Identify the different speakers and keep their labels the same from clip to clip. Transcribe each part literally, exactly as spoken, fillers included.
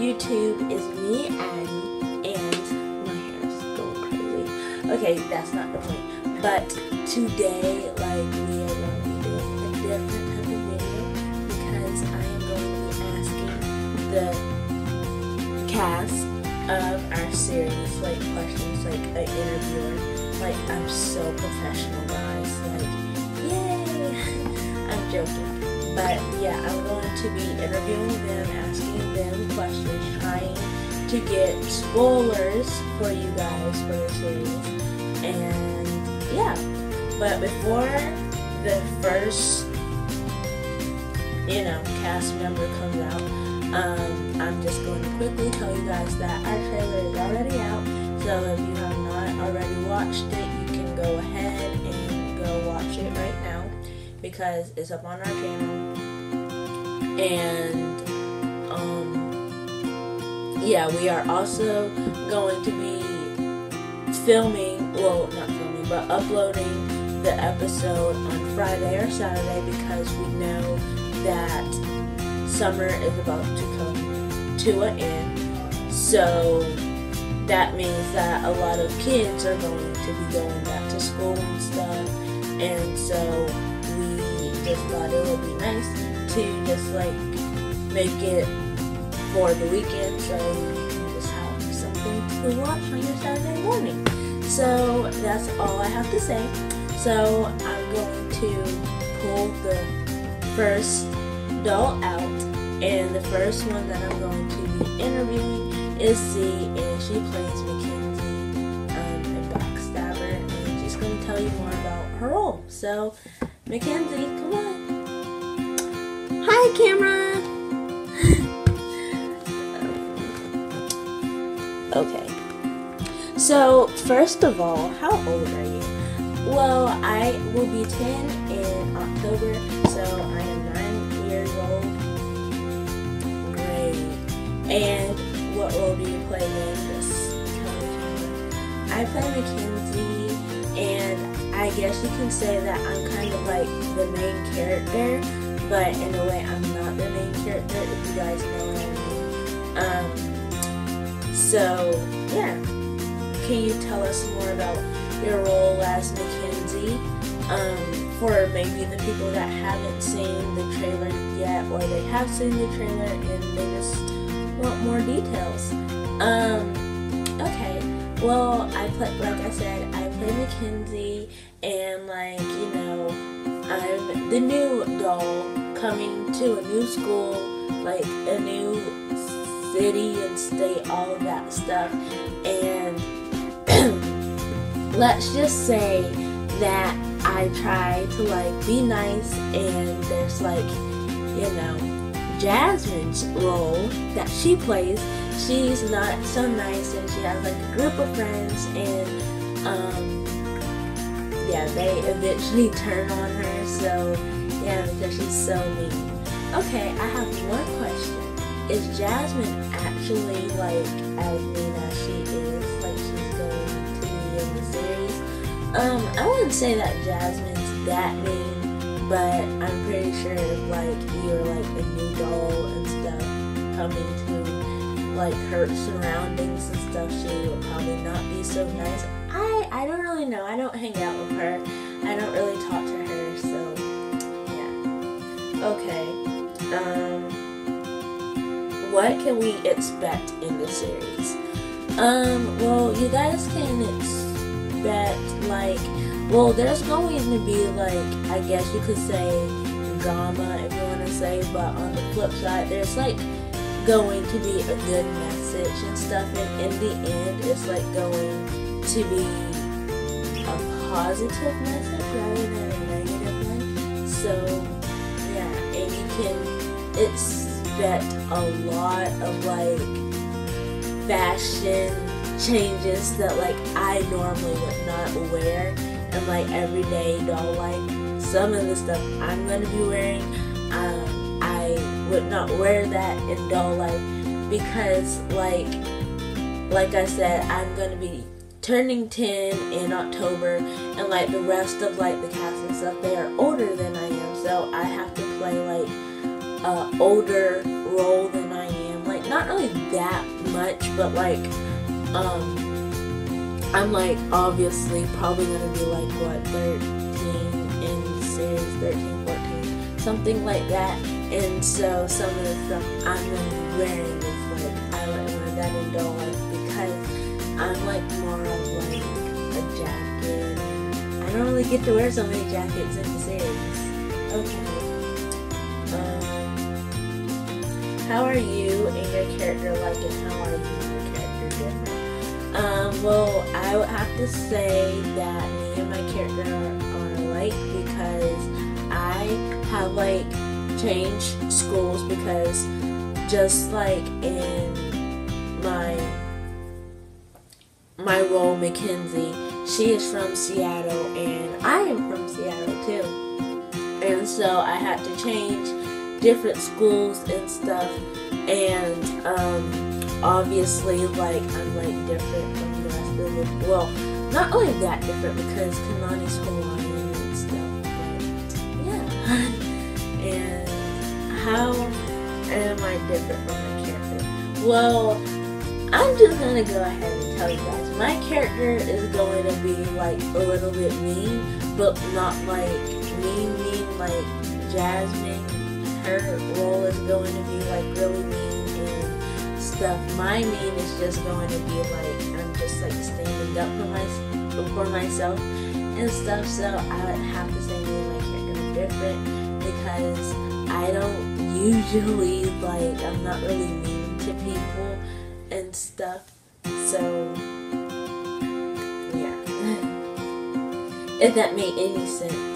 Speaker 1: YouTube is me, Addy, and my hair is going crazy. Okay, that's not the point. But today, like, we are going to be doing a different type of video because I am going to be asking the cast of our series, like, questions, like an interviewer. Like, I'm so professional, guys. Like, yay! I'm joking. But yeah, I'm going to be interviewing them, asking them questions, trying to get spoilers for you guys for the series. And yeah, but before the first, you know, cast member comes out, um, I'm just going to quickly tell you guys that our trailer is already out. So if you have not already watched it, you can go ahead and go watch it right now, because it's up on our channel. And um, yeah, we are also going to be filming, well, not filming, but uploading the episode on Friday or Saturday, because we know that summer is about to come to an end. So that means that a lot of kids are going to be going back to school and stuff. And so we just thought it would be nice to just like make it for the weekend, so you can just have something to watch on your Saturday morning. So that's all I have to say. So I'm going to pull the first doll out, and the first one that I'm going to be interviewing is Z, and she plays Mackenzie, um, a backstabber, and she's going to tell you more about her role. So Mackenzie, come on. Hi, camera! Okay. So, first of all, how old are you? Well, I will be ten in October, so I am nine years old. Great. And what role do you play then? Just tell me. I play Mackenzie, and I guess you can say that I'm kind of like the main character. But in a way, I'm not the main character, if you guys know what I mean. Um, so, yeah. Can you tell us more about your role as Mackenzie? Um, for maybe the people that haven't seen the trailer yet, or they have seen the trailer and they just want more details. Um, okay. Well, I play, like I said, I play Mackenzie, and like, you know, I'm the new doll coming to a new school, like a new city and state, all of that stuff. And let's just say that I try to like be nice, and there's like, you know, Jasmine's role that she plays. She's not so nice, and she has like a group of friends, and um yeah, they eventually turn on her, so yeah, because she's so mean. Okay, I have one question. Is Jasmine actually like as mean as she is, like she's going to be in the series? Um, I wouldn't say that Jasmine's that mean, but I'm pretty sure if like you're like a new doll and stuff coming to like her surroundings and stuff, she will probably not be so nice. I, I don't really know. I don't hang out with her. I don't really talk to her, so yeah. Okay. Um, what can we expect in the series? Um, well, you guys can expect, like, well, there's going to be, like, I guess you could say drama, if you want to say, but on the flip side, there's, like, going to be a good message and stuff, and in the end, it's, like, going to be a positive message rather than a negative one. So yeah, and you can expect a lot of like fashion changes that like I normally would not wear in like everyday doll life. Some of the stuff I'm going to be wearing, um, I would not wear that in doll life, because like like I said, I'm going to be turning ten in October, and like the rest of like the cast and stuff, they are older than I am, so I have to play like a older role than I am, like not not really that much, but like, um, I'm like obviously probably gonna be like what thirteen in the series, thirteen, fourteen, something like that. And so some of the stuff I'm gonna be wearing is like I like wear that in doll life because I'm like more of like a jacket. I don't really get to wear so many jackets in the series. Okay. Um, how are you and your character like, and how are you and your character different? Um, well, I would have to say that me and my character are, are alike because I have like changed schools because just like in my my role, Mackenzie, she is from Seattle and I am from Seattle too. And so I had to change different schools and stuff, and um, obviously like I'm like different from the rest of the, well, not really that different because Kanani's Hawaiian and stuff, but yeah. And how am I different from my character? Well, I'm just gonna go ahead and tell you guys, my character is going to be like a little bit mean, but not like mean mean like Jasmine. Her role is going to be like really mean and stuff. My mean is just going to be like I'm just like standing up for my for myself and stuff. So I would have to say me and my character are different because I don't usually like I'm not really mean to people and stuff. So yeah, if that made any sense.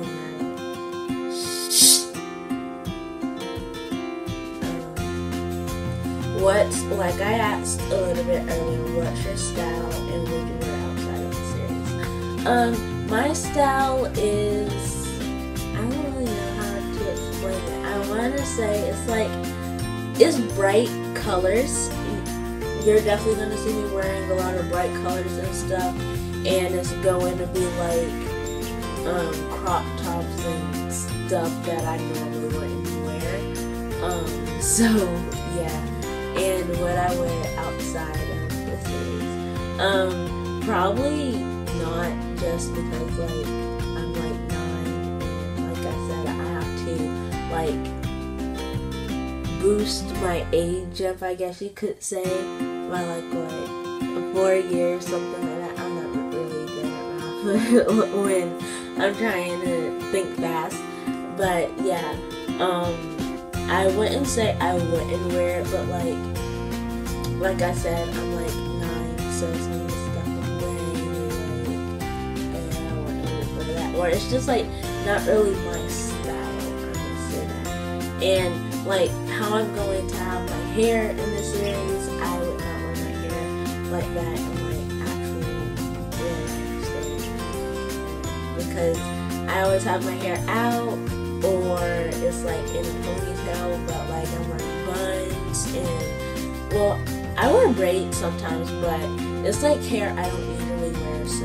Speaker 1: What's, like I asked a little bit earlier, what's your style and would you wear outside of the series? Um, my style is, I don't really know how to explain it. I want to say it's like, it's bright colors. You're definitely going to see me wearing a lot of bright colors and stuff. And it's going to be like um, crop tops and stuff that I normally wouldn't wear. Um, so, yeah. And what I wear outside of the series. Um, probably not just because like I'm like nine and like I said I have to like boost my age up, I guess you could say, by like what four years, something like that. I'm not really good at math when I'm trying to think fast. But yeah, um I wouldn't say I wouldn't wear it, but like, like I said, I'm like nine, so some of the stuff I'm wearing, like, and I wouldn't wear that. Or it's just like not really my style, I'm gonna say that. And like how I'm going to have my hair in the series, I would not wear my hair like that in like actual real life. Because I always have my hair out, or it's like in a ponytail, but like I'm wearing buns, and well, I wear braids sometimes, but it's like hair I don't usually wear, so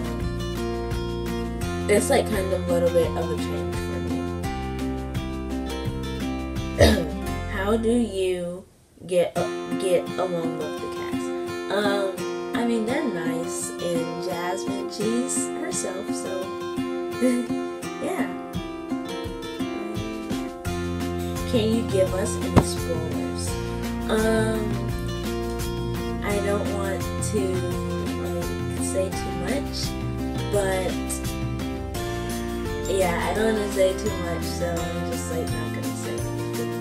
Speaker 1: it's like kind of a little bit of a change for me. How do you get get along with the cast? Um, I mean they're nice, and Jasmine, she's herself, so yeah. Can you give us any spoilers? Um, I don't want to like say too much, but yeah, I don't want to say too much, so I'm just like not gonna say anything.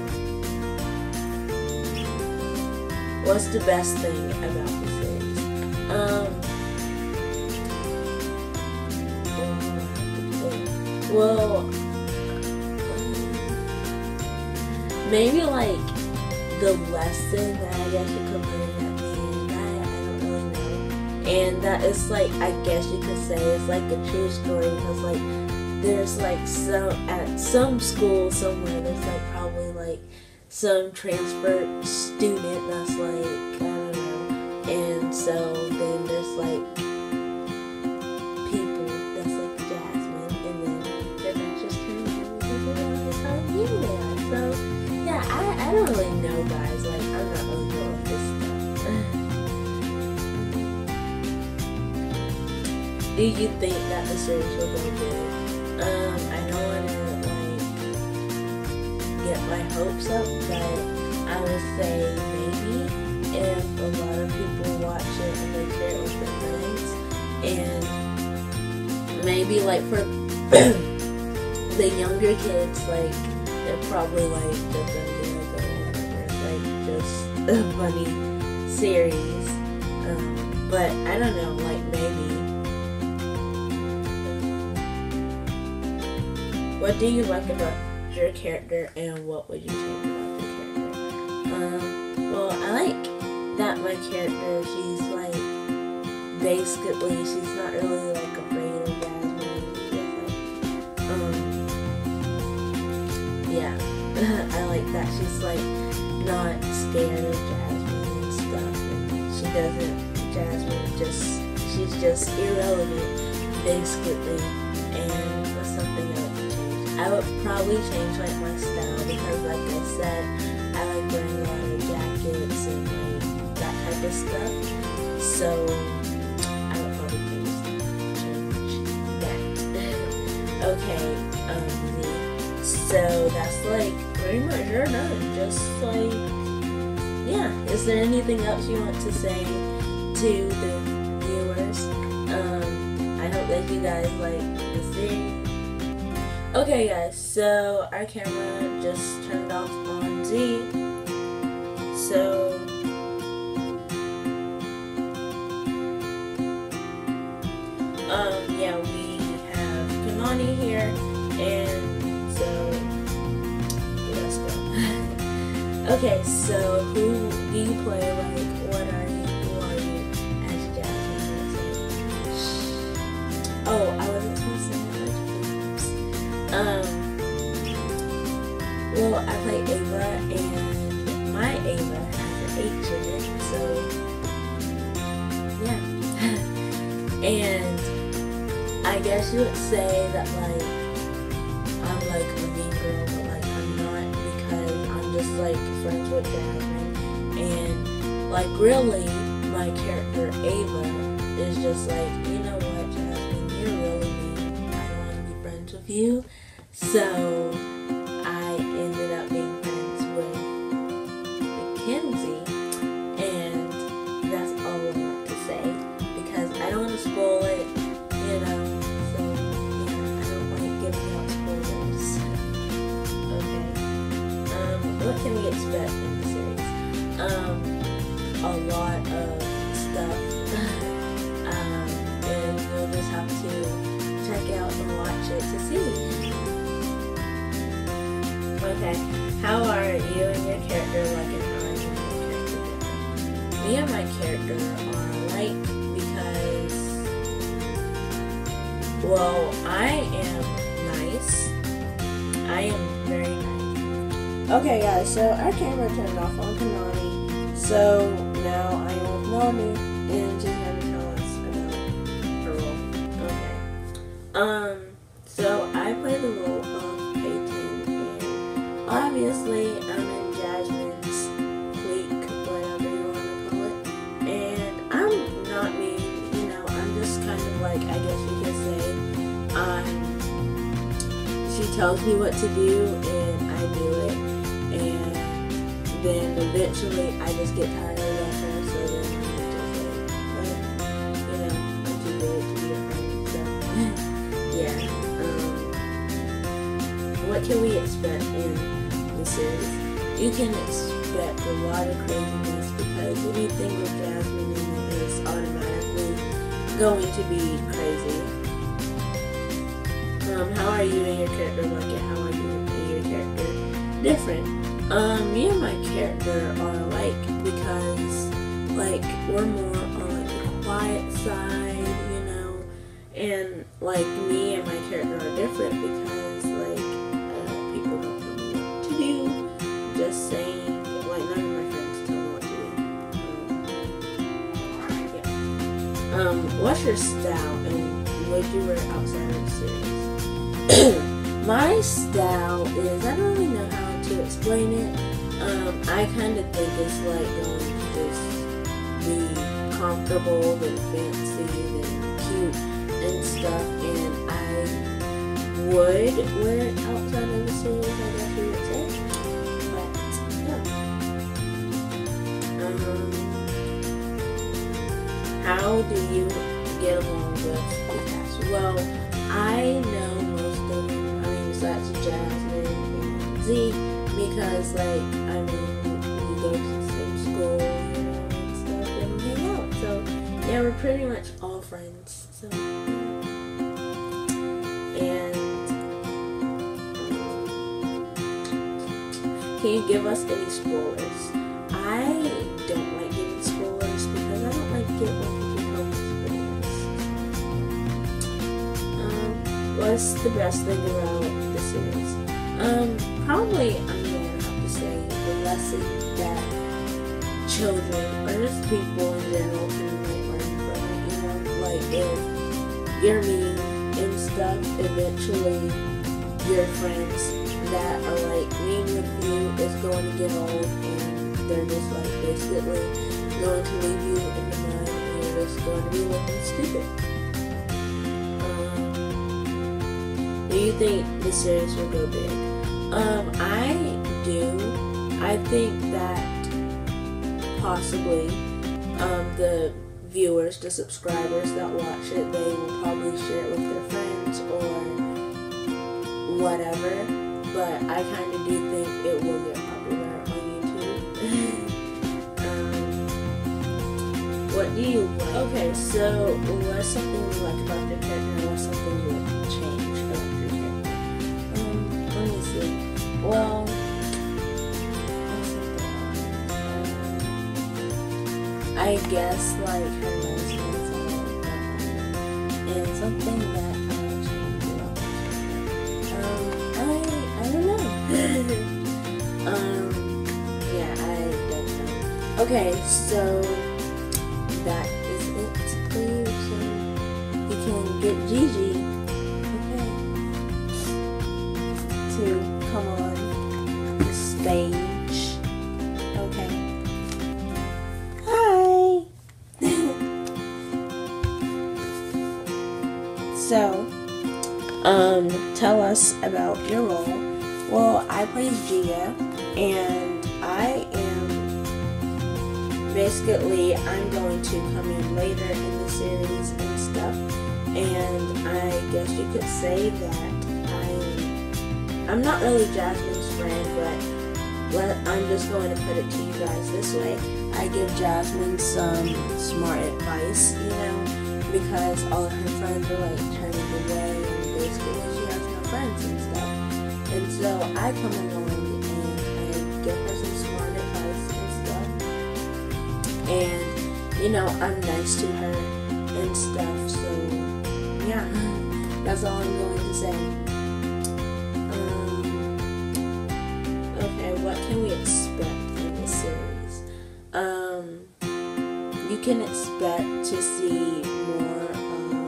Speaker 1: What's the best thing about the series? Um, well. Maybe like the lesson that I guess you could learn at the end, I, I don't really know. And that is like, I guess you could say it's like a true story, because like there's like some, at some school somewhere, there's like probably like some transfer student that's like, I don't know, and so then there's like people that's like Jasmine, and then their matches turn into people that are how mean they are, so yeah, I, I don't really know, guys. Like, I'm not really good with do you think that the series will go good? Um, I don't want to like get my hopes up, but I would say maybe if a lot of people watch it and they share it with their friends, and maybe like for the younger kids, like they're probably like just gonna be like, oh, whatever, it's like just a funny series. Um, but I don't know, like maybe. What do you like about your character, and what would you change about your character? Um, well, I like that my character, she's like, basically, she's not really like afraid of Jasmine. She's like, um, yeah, I like that she's like not scared of Jasmine and stuff. And she doesn't, Jasmine just, she's just irrelevant, basically, and that's something I like to change. I would probably change like my style because, like I said, I like wearing a lot of jackets and like that type of stuff. So I would probably change, change that. Okay, um, so that's like pretty much you're done. Just like, yeah. Is there anything else you want to say to the viewers? Um, I hope that you guys like the series. Okay guys, so our camera just turned off on Z. So um yeah, we have Kanani here, and so let's go. Okay, so who do you play? Like, what are you? Who are you as Jasmine? Oh, I wasn't supposed to say that. Um, well, I play Ava, and my Ava has an H in it, so, yeah. And I guess you would say that, like, I'm like a mean girl, but, like, I'm not, because I'm just, like, friends with Jasmine, and, like, really, my character, Ava, is just like, you know what, Jasmine, you're really mean, I don't want to be friends with you. So I ended up being friends with Mackenzie, and that's all I want to say, because I don't want to spoil it, you know, so yeah, I don't want to give you out spoilers. Okay, um, what can we expect in the series? Um, a lot of stuff, um, and you'll just have to check out and watch it to see. Okay, how are you and your character like, and how are you and your character different? Me and my character are alike because, well, I am nice. I am very nice. Okay guys, so our camera turned off on Kanani, so now I am with Mommy, and she's going to tell us about her role. Okay, um, so I play the role of obviously, I'm in Jasmine's clique, whatever you want to call it, and I'm not mean, you know, I'm just kind of like, I guess you could say, I'm, she tells me what to do, and I do it, and then eventually I just get tired of her, so then I'm just like, well, you know, I'm too good to be a friend, so, yeah, um, what can we expect in series? You can expect a lot of craziness, because anything with Jasmine in it is automatically going to be crazy. Um, how are you and your character like it? How are you and your character different? Um, me and my character are alike because, like, we're more on like the quiet side, you know, and like me and my character are different because, like, just saying, like, none of my friends tell me what to do. Um, yeah. Um, what's your style, and what do you wear outside of the series? My style is, I don't really know how to explain it. Um, I kind of think it's like going to just be comfortable and fancy and cute and stuff, and I would wear it outside of the series, I guess you would say. But yeah. Um, how do you get along with the cast? Well, I know most of them. I mean, besides Jasmine and Z, because like I mean, we go to the same school, you know, and stuff, and we hang out. So yeah, we're pretty much all friends. So and can you give us any spoilers? I don't like giving spoilers because I don't like it when people tell me spoilers. Um, what's the best thing about the series? Um, probably I'm gonna have to say the lesson that children or just people in general can like learn from it. You know, like if you're mean and stuff, eventually your friends that are like mean with you is going to get old, and they're just like basically going to leave you in the mud, and you're just going to be looking stupid. Um, do you think the series will go big? Um, I do. I think that possibly um, the viewers, the subscribers that watch it, they will probably share it with their friends or whatever. But I kind of do think it will get popular on YouTube. um, what do you like? Okay, so what's something you like about your character, and what's something you would change about your character? Um, let me see. Well, um, I guess like her niceness and something that I would change about my character. Um, I I don't know. um, yeah, I don't know. Okay, so that is it for you. So you can get Gigi, okay, to come on the stage. Okay. Hi. So, um, tell us about your role. Well, I play Gia, and I am basically, I'm going to come in later in the series and stuff, and I guess you could say that I'm, I'm not really Jasmine's friend, but let, I'm just going to put it to you guys this way. I give Jasmine some smart advice, you know, because all of her friends are like turning away, and basically she has no friends and stuff. And so I come along and I give her some smart advice and stuff. And, you know, I'm nice to her and stuff. So, yeah, that's all I'm going to say. Um, okay, what can we expect in this series? Um, you can expect to see more of,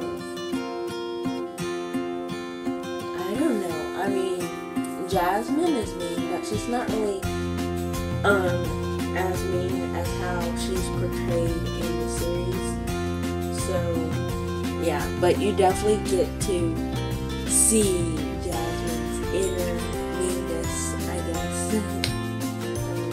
Speaker 1: I don't know, I mean, Jasmine is mean, but she's not really um as mean as how she's portrayed in the series. So yeah, but you definitely get to see Jasmine's inner meanness, I guess. um,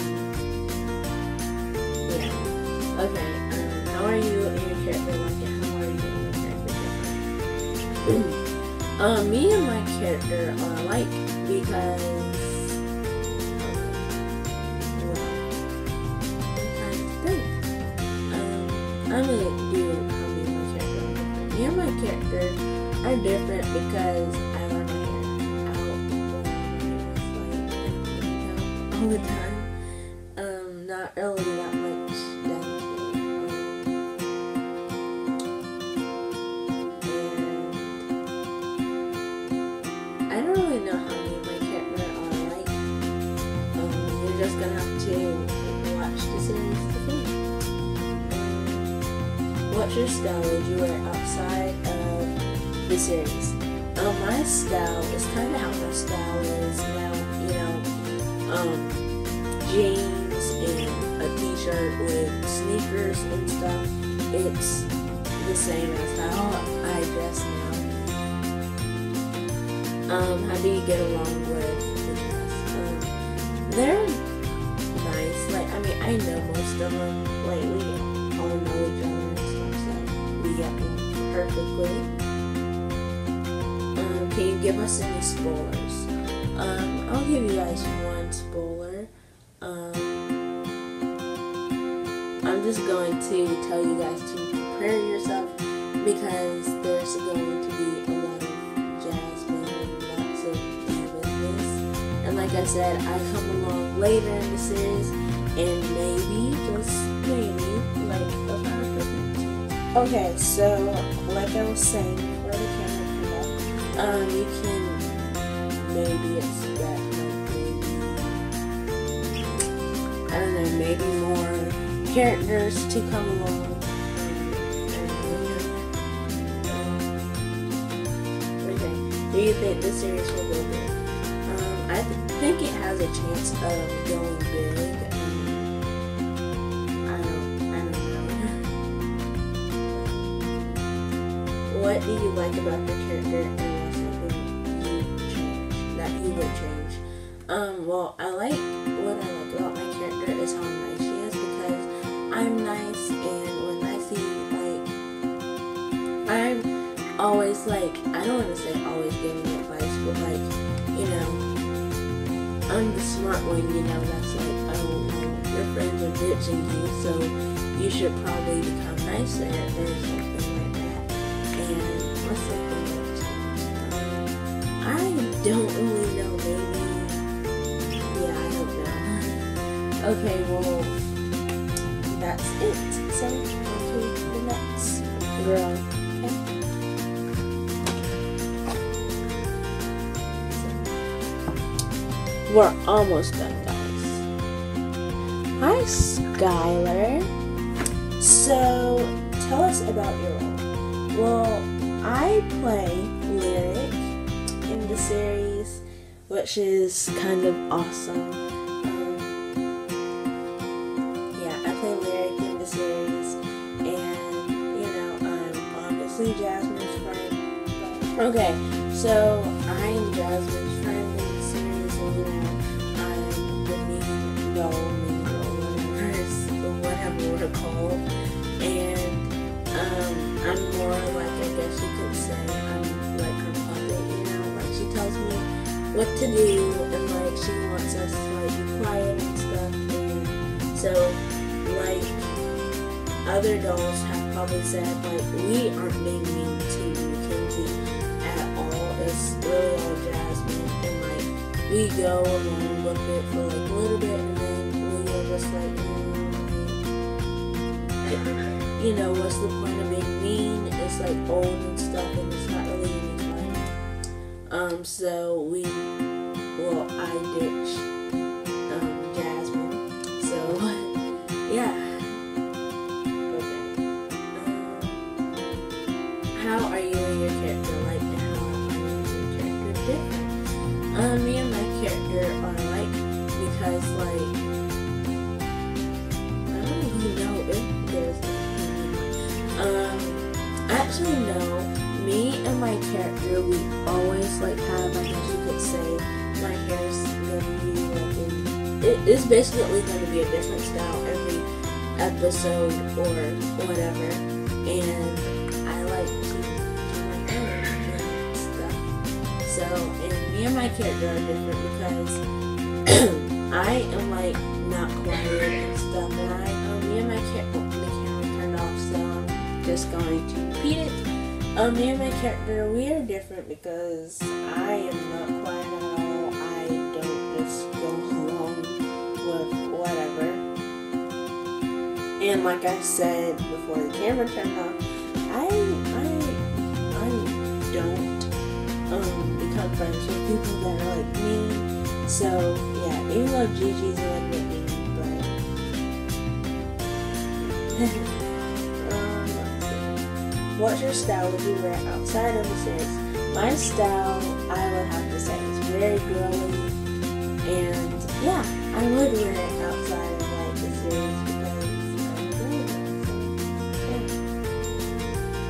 Speaker 1: yeah. Okay. Um, how are you and your character like it? How are you and your character different? um, me and my character are alike. Because, um, well, I'm trying to think. Um, I'm gonna do how me and my character are different. Me and my character are different because I wear my hair out, or my hair is like all the time. Um, not really that much down to it. Um, and I don't really know how just gonna have to watch the series to see. What's your style would you wear outside of the series? Um, my style is kind of how my style is now, you know, um, jeans and a t-shirt with sneakers and stuff. It's the same as how I dress now. Um, how do you get along with the cast? Um, they're nice. Like, I mean, I know most of them. Like, we all know each other and stuff, so we get along perfectly. Um, can you give us any spoilers? Um, I'll give you guys one spoiler. Um, I'm just going to tell you guys to prepare yourself because there's going to be a lot of Jasmine and lots of divas. And like I said, I come along later in the series and maybe, just maybe, like a five percent chance. Okay, so like I was saying before the camera came up, um, you can maybe expect like maybe, I don't know, maybe more characters to come along. Okay, do you think this series will go big? Um, I th think it has a chance of going big. Um, I don't, I don't know. What do you like about the character and what's something you change that you would change? Um, well, I like what I like about my character is how nice she is because I'm nice, and when I see, like, I'm always, like, I don't want to say always giving advice, but, like, you know, I'm the smart one, you know, that's like, oh, well, your friends are ditching you, so you should probably become nicer, or something like that. And what's something that changed? Um, I don't really know, maybe, yeah, I don't know. Okay, well, that's it. So, on to the next girl. Okay. So, we're almost done, guys. Hi, Skylar. So, tell us about your role. Well, I play Lyric in the series, which is kind of awesome. Jasmine's friend. Okay, so I'm Jasmine's friend in the series, and you know, I'm the mean doll, mean girl, whatever, whatever we're called. And um, I'm more like, I guess you could say, I'm like her puppet, you know, like she tells me what to do, and like she wants us to like be quiet and stuff. And so, like, other dolls have probably said, like, we aren't being mean to Mackenzie at all. It's really all Jasmine, and like we go along with it for like a little bit, and then we are just like, mm, you know, what's the point of being mean? It's like old and stuff, and it's not really any fun. Um, so we, well, I ditch um, Jasmine. So yeah. How are you and your character like, and how are you and your character different? Um, me and my character are like, because like, I don't even know if there's anything. Um, actually no, me and my character, we always like have, I guess you could say, my hair's gonna be like, in, it is basically gonna be a different style every episode or whatever, and I like to do my hair and stuff. So, and me and my character are different because I am like not quiet and stuff, and I, um, me and my character, the camera turned off, so I'm just going to repeat it. Um, me and my character, we are different because I am not quiet at all. I don't just go along with whatever. And like I said before the camera turned off, I, I, I don't um, become friends with people that are like me. So yeah, even though Gigi's a little bit mean, but um, let's see. What's your style would you wear outside of the series? My style, I would have to say, is very girly, and yeah, I would wear it outside of like the series because I'm girly. So, yeah.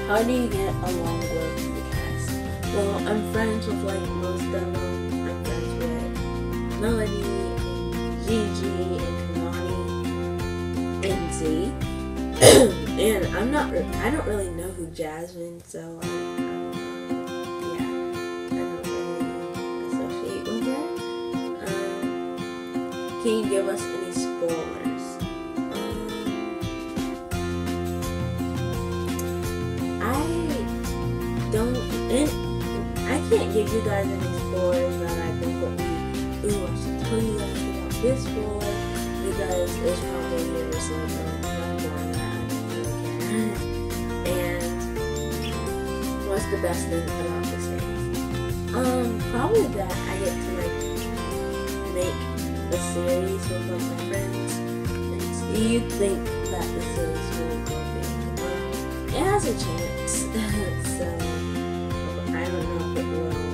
Speaker 1: How do you get along with the cast? Well, I'm friends with like most of them. I'm friends with Melanie and Gigi and Kamani and Z. And I'm not. I don't really know who Jasmine, so I, I yeah, I don't really associate with her. Um, can you give us any spoilers? I don't, and I can't give you guys any spoilers that I think would be, ooh, I should tell you guys about this spoiler, because it's probably years later, not more than that, I don't really care. And what's the best thing about this series? Um, probably that I get to like make a series with like my friends. Do you think that the series will go big? Well, it has a chance, so I don't know if it will or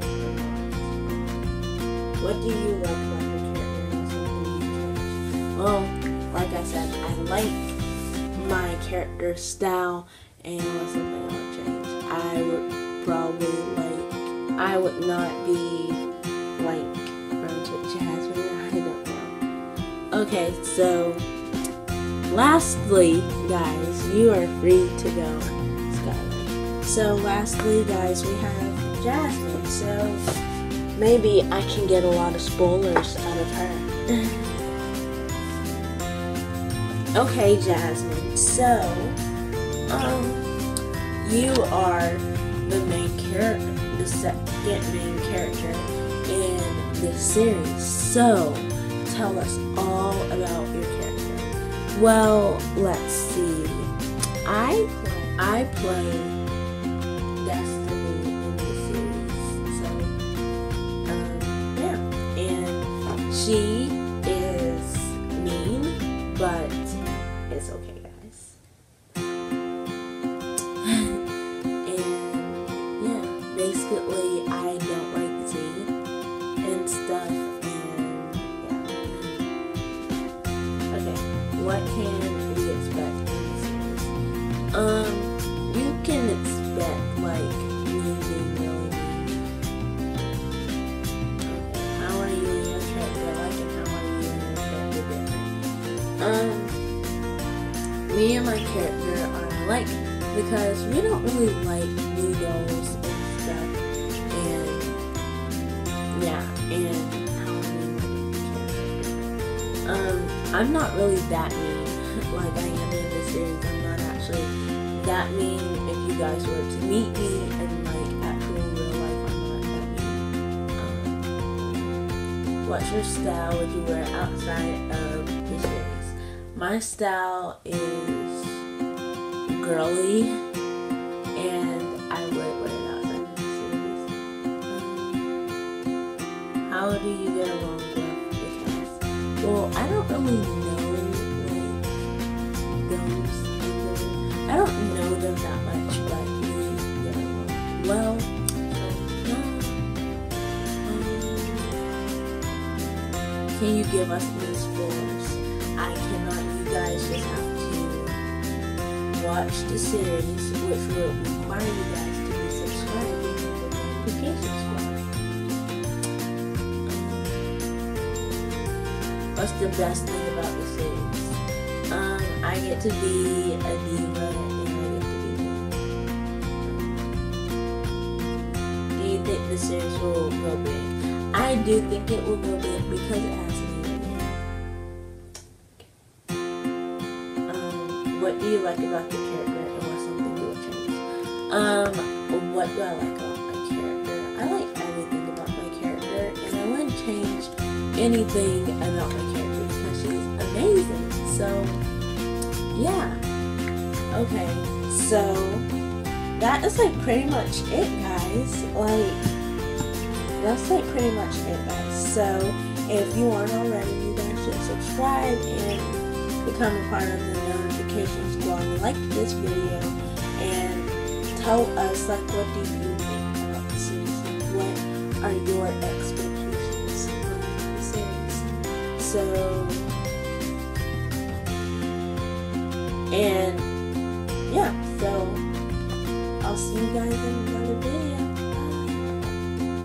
Speaker 1: not. What do you like about the character and something you change? Well, like I said, I like my character style, and what's something I would change? I would probably like, I would not be like friends with Jasmine. I don't know. Okay, so lastly, guys, you are free to go, Skylar. So lastly, guys, we have Jasmine. So maybe I can get a lot of spoilers out of her. Okay, Jasmine. So, um, you are the main character, the second main character in this series. So, tell us all about your character. Well, let's see. I play, I play Destiny in the series. So, um, yeah. And she is mean, but it's okay, guys. And yeah, basically, I don't like Z and stuff. What can we expect in the series? Um, you can expect like me being really mean. Okay, how are you and your character like, and how are you and your character different? Um, me and my character are alike because we don't really like new dolls and stuff, and yeah, and how are you and your character? Um. I'm not really that mean like I am in this series. I'm not actually that mean. If you guys were to meet me in like actual real life, I'm not that mean. Um, what's your style would you wear outside of the series? My style is girly, and I would wear it outside of the series. Um, how do you get along with the cast? Well, I don't really know like those other, I don't know them that much, but we get along well. So yeah. Um, can you give us any spoilers? I cannot. You guys just have to watch the series, which will require you guys to be subscribed and the notifications for. What's the best thing about the series? Um, I get to be a diva and I get to be me. Do you think the series will go big? I do think it will go big because it has me in it. Um, what do you like about the character, and what's something you would change? Um, what do I like about my character? I like everything about my character, and I wouldn't change anything about my character because she's amazing. So yeah, okay, so that is like pretty much it, guys. Like, that's like pretty much it, guys. So if you aren't already, you guys should subscribe and become a part of the notification squad. Like this video and tell us like what do you think about the series? What are your expectations of the series? So, and yeah, so guys in another video.